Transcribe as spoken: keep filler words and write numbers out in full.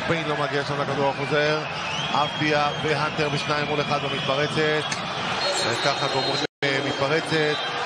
פיין לא מגיע שם לכדור החוזר. אבדיה והנטר בשניים מול אחד במתפרצת. וככה גומרים מתפרצת.